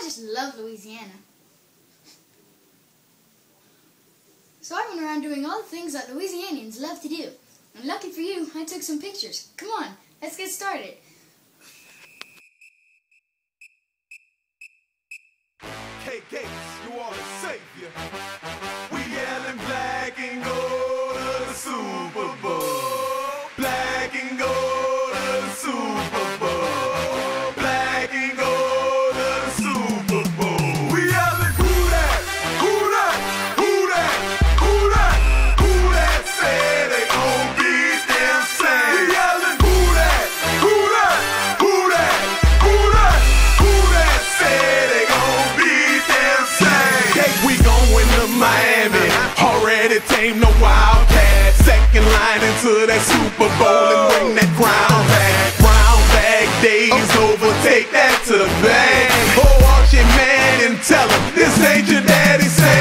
just love Louisiana. So I went around doing all the things that Louisianians love to do. And lucky for you, I took some pictures. Come on, let's get started. K Gates, you are the savior. We yelling black and gold to the Super Bowl. Black and gold to the Super Bowl. Black and gold to the Super Bowl. We yelling who that? Who that? Who that? Who that? Who that say they gon' beat them same? We yelling who that? Who that? Who that? Who that? Who that say they gon' beat them same? We going to Miami, already tamed the Wildcat. Second line into that Super Bowl and bring that crown back. Brown bag days over, take that to the bank. Oh, watch your man and tell him this ain't your daddy saying.